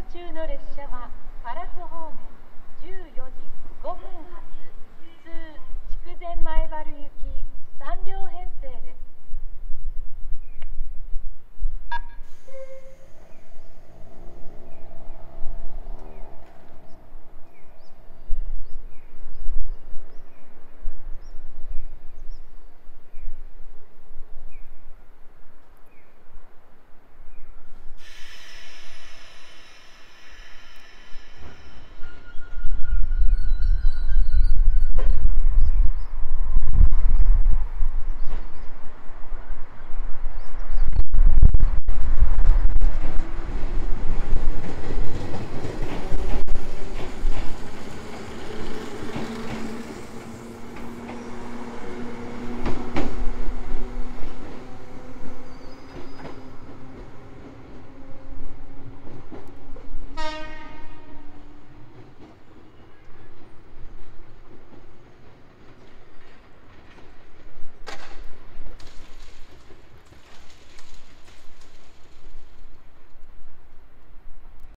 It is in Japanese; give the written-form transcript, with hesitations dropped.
中の列車は唐津方面14時5分発普通筑前前原行き3両編成です。